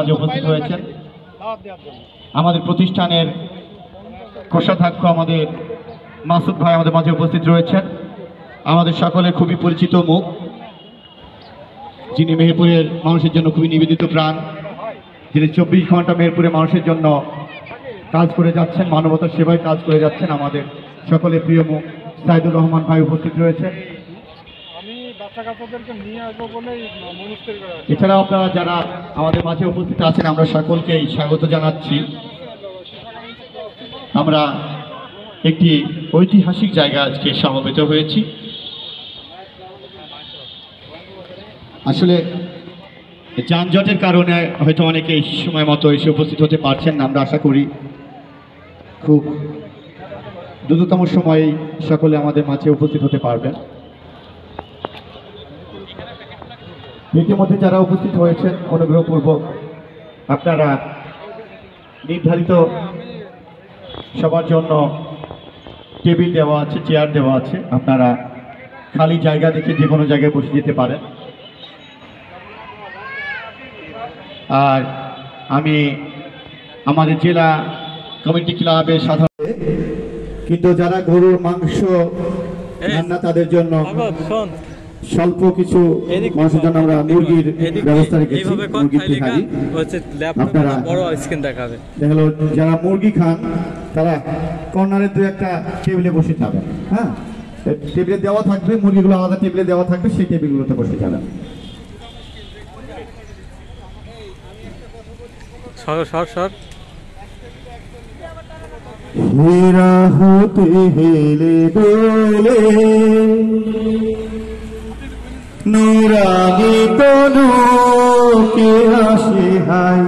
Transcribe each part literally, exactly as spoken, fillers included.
মাঝে উপস্থিত হয়েছেন। আমাদের প্রতিষ্ঠানের কোষাধ্যক্ষ আমাদের মাসুদ ভাই আমাদের মাঝে উপস্থিত রয়েছেন। আমাদের সকলের খুবই পরিচিত মুখ, যিনি মেহেরপুরের মানুষের জন্য খুবই নিবেদিত প্রাণ, যিনি চব্বিশ ঘন্টা মেহেরপুরের মানুষের জন্য কাজ করে যাচ্ছেন, মানবতার সেবায় কাজ করে যাচ্ছেন। আমাদের সকলের প্রিয় মুখ সাইদুর রহমান ভাই উপস্থিত রয়েছে। এছাড়াও আপনারা যারা আমাদের মাঝে উপস্থিত আছেন, আমরা সকলকেই স্বাগত জানাচ্ছি। আমরা একটি ঐতিহাসিক জায়গা আজকে সমবেত হয়েছি। আসলে যানজটের কারণে হয়তো অনেকে এই সময় মতো এসে উপস্থিত হতে পারছেন না। আমরা আশা করি খুব দ্রুততম সময়ে সকলে আমাদের মাঝে উপস্থিত হতে পারবেন। ইতিমধ্যে যারা উপস্থিত হয়েছেন, অনুগ্রহপূর্বক আপনারা নির্ধারিত সবার জন্য টেবিল দেওয়া আছে, চেয়ার দেওয়া আছে, আপনারা খালি জায়গা দেখে যে কোনো জায়গায় বসে যেতে পারেন। আর আমি আমাদের জেলা কমিটি ক্লাবের সাধারণ, কিন্তু যারা গরুর মাংস রান্না তাদের জন্য স্বল্প কিছু মানুষের জন্য আমরা মুরগির ব্যবস্থা রেখেছি। মুরগির তিহারি আপনারা দেখলো, যারা মুরগি খান তারা কর্নারে দু একটা টেবিলে বসে যাবেন। হ্যাঁ, টেবিলে দেওয়া থাকবে, মুরগিগুলো আলাদা টেবিলে দেওয়া থাকবে, সেই টেবিলগুলোতে বসে যাবেন। হীরা হতে হেলে দোলে নুরানি তনু কে আসে হাই,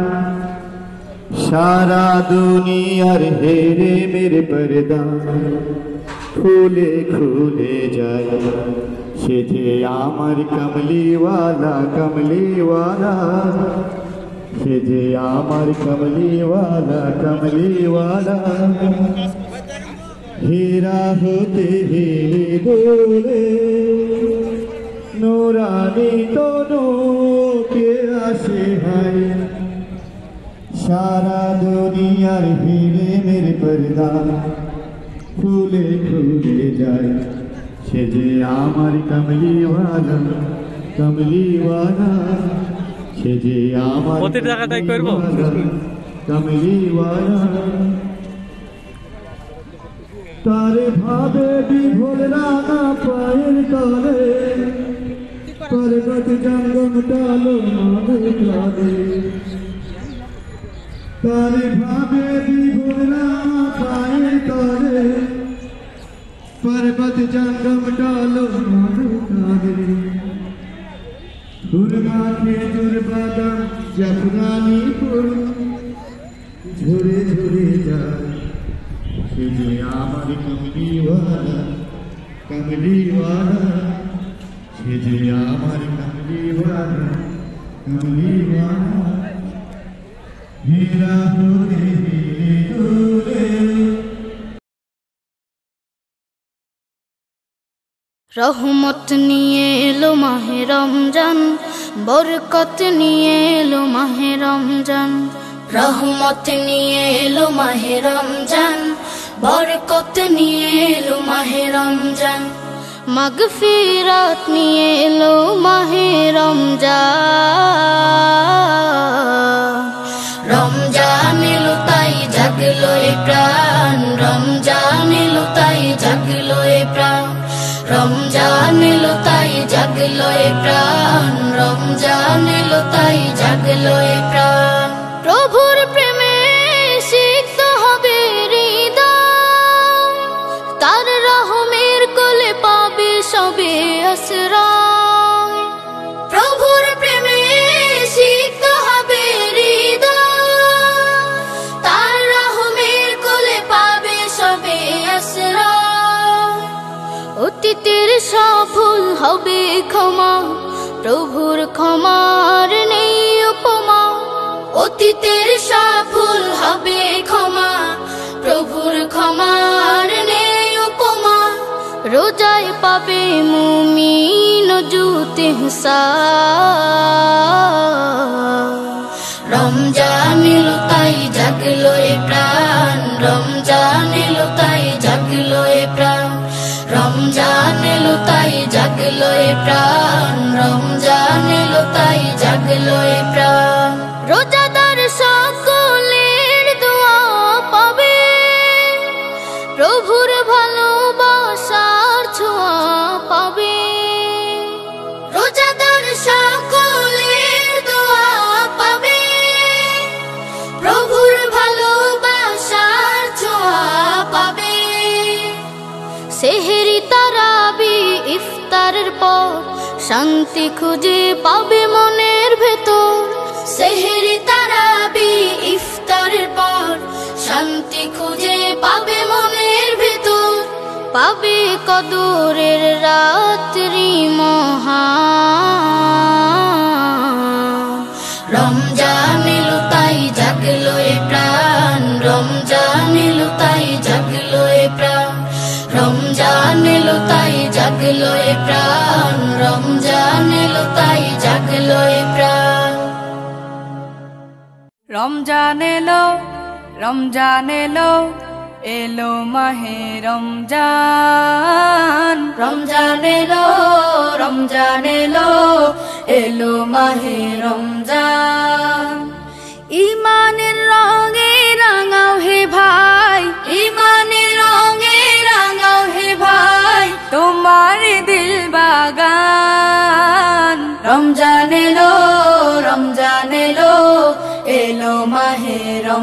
সারা দুনিয়ার হেরে মেরে পর্দা খুলে খুলে যায়। সে যে আমার কমলিওয়ালা কমলিওয়ালা, সে যে আমার কমলিওয়ালা কমলিওয়ালা। হীরা হতে হেলে দোলে নুরানি তনু কে আসে হাই, সারা দুনিয়ার হিরে মেরে পর্দা খুলে খুলে যায়। সে যে আমার কমলিওয়ালা কমলিওয়ালা, সে যে আমার কমলিওয়ালা। তারে ভাবে বিভোর রানা পায়ের তলে, পর্বত জঙ্গম টালো মাদের কাঁধে। তারে ভাবে বিভোর রানা পায়ের তলে, পর্বত জঙ্গম টালো মাদের কাঁধে। খুরমা খেজুর বাদাম জাফরানি ফুল ঝরে ঝরে যায়। সে যে আমার কমলিওয়ালা কমলিওয়ালা, সে যে আমার কমলিওয়ালা কমলিওয়ালা। হীরা হতে হেলে দোলে। রহমত নিয়ে এলো মাহে রমজান, বরকত নিয়ে এলো মাহে রমজান। রহমত নিয়ে এলো মাহে রমজান, বরকত নিয়ে এলো মাহে রমজান। মাগফিরাত নিয়ে এলো মাহে রমজান। রমজান এলো তাই জাগলো এ প্রাণ, রমজান এলো তাই জাগলো এ প্রাণ। রমজান এলো তাই জাগলো এ প্রাণ, রমজান এলো তাই জাগলো এ প্রাণ। প্রভুর প্রেমে সিক্ত হবে হৃদয়, তার রহমের কোলে পাবে সবে আশ্রয়। প্রভুর প্রেমে সিক্ত হবে হৃদয়, তার রহমের কোলে পাবে সবে আশ্রয়। অতীতের সব ভুল হবে ক্ষমা, প্রভুর ক্ষমার নেই উপমা। অতীতের সব ভুল হবে ক্ষমা, প্রভুর ক্ষমার নেই উপমা। রোজায় পাবে মুমিন জুত ইহসান, রমজান এলো তাই জাগলো এ প্রাণ রমজান এলো তাই জাগলো এ প্রাণ রমজান এলো তাই জাগলো এ প্রাণ রমজান এলো তাই জাগলো এ প্রাণ রোজাদার সকলের দোয়া পাবে প্রভুর ভালোবাসার ছোঁয়া পাবে রোজাদার সকলের দোয়া পাবে প্রভুর ভালোবাসার ছোঁয়া পাবে সেহরি তারাবি ইফতারের পর শান্তি খুঁজে পাবে মনের ভেতর সেহরি তারাবি ইফতারের পর শান্তি খুঁজে পাবে মনের ভেতর পাবে কদরের রাত্রি মহান রমজান এলো তাই জাগলো এ প্রাণ রমজান এলো তাই জাগলো এ প্রাণ রমজান এলো তাই জাগলো এ প্রাণ রমজান এলো তাই জাগলো এ প্রাণ রমজান এলো রমজান এলো এলো মাহে রমজান রমজান এলো রমজান এলো এলো মাহে রমজান ইমানের রঙে রাঙাও হে ভাই ইমানের রঙে রাঙাও হে ভাই তোমার দিল বাগান রমজান এলো রমজান এলো এলো মাহে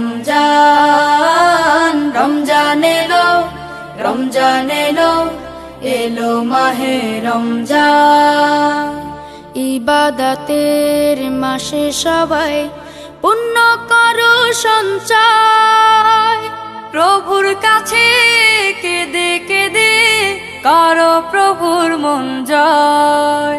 রমজান রমজান এলো রমজান এলো এলো মাহে রমজান ইবাদতের মাসে সবাই পুণ্য করো সঞ্চয় প্রভুর কাছে কেঁদে কেঁদে করো প্রভুর মন জয়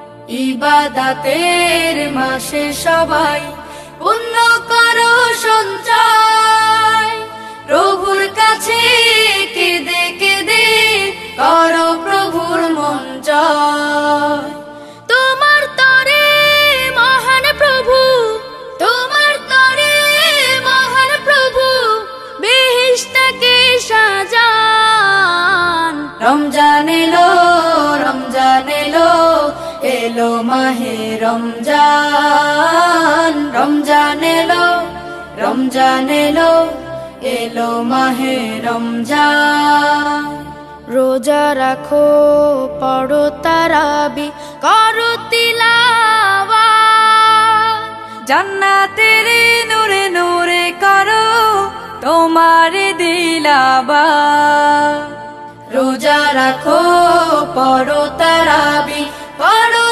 ইবাদতের মাসে সবাই পুণ্য করো সঞ্চয় প্রভুর কাছে কেঁদে কেঁদে করো প্রভুর মন জয় তোমার তরে মহান প্রভু তোমার তরে মহান প্রভু বেহেশতকে সাজান রমজান এলো রমজান এলো এলো মাহে রমজান রমজান এলো রমজান এলো এলো মাহে রমজান রোজা রাখো পড়ো তারাবি করো তিলাওয়াত জান্নাতের নূরে নূরে করো তোমার দিলাবা রোজা রাখো পড়ো তারাবি পড়ো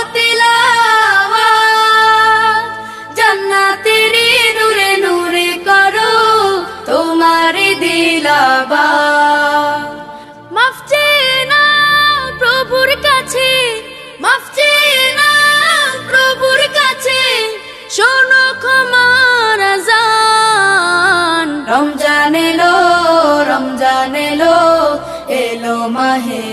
তিলাওয়াত জান্নাতের নূরে নূরে করো তোমার দিলাবা মাফ চেয়ে নাও প্রভুর কাছে মাফ চেয়ে নাও প্রভুর কাছে শোনো ক্ষমার আযান রমজান এলো রমজান এলো এলো মাহে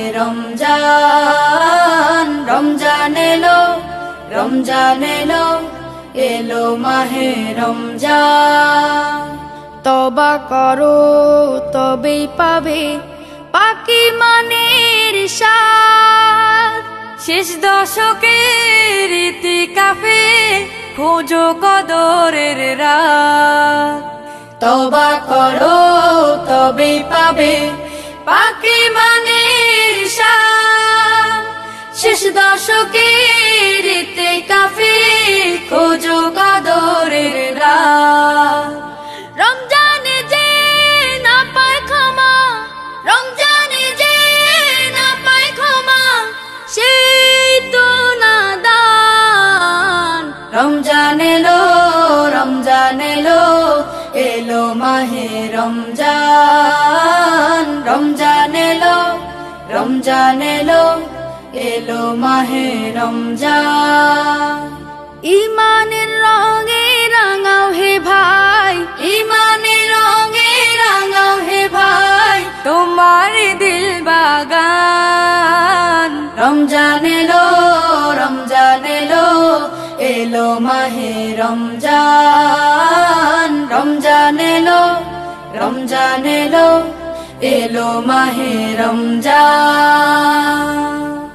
রমজান রমজান এলো রমজান এলো এলো মাহে রমজান তওবা করো তবেই পাবে পাকি মানের সাথ শেষ দশকের ইতিকাফে খোঁজো কদরের রাত তওবা করো তবেই পাবে পাকি মানের শান শেষ দশকের ইতিকাফে খোঁজো কদরের রাত রমজানে যে না পায় ক্ষমা রমজানে যে না পায় ক্ষমা সেই তো নাদান রমজান এলো রমজান এলো এলো মাহে রমজান রমজান এলো রমজান এলো এলো মাহে রমজান ইমানের রঙে রাঙাও হে ভাই ইমানের রঙে রাঙাও হে ভাই তোমার দিল বাগান রমজান এলো রমজান এলো এলো মাহে রমজান রমজান এলো এলো মাহে রমজান।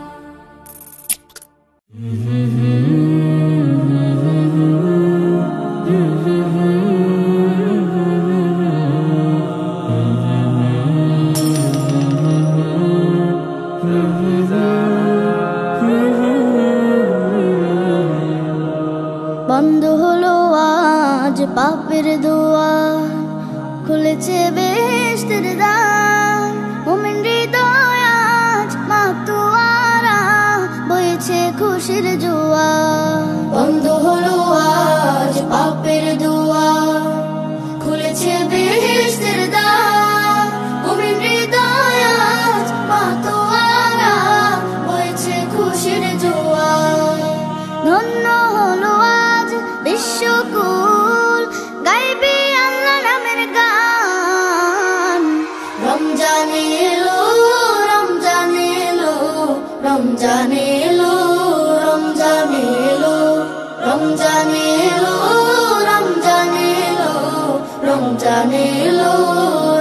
বন্ধ হলো আজ পাপের দোয়ার, খুলেছে বেহেশতের দ্বার। মুমিন হৃদয় আজ মাতোয়ারা, বইছে খুশির জোয়ার। বন্ধ হলো আজ পাপের দুয়ার, খুলেছে বেহেশতের দ্বার। মুমিন হৃদয় আজ মাতোয়ারা, বইছে খুশির জোয়ার। ধন্য হলো আজ বিশ্বকুল, গাইবে আল্লাহ নামের গান। রমজান এলো রমজান এলো রমজান এলো রমজান এলো রমজান এলো রমজান এলো রমজান এলো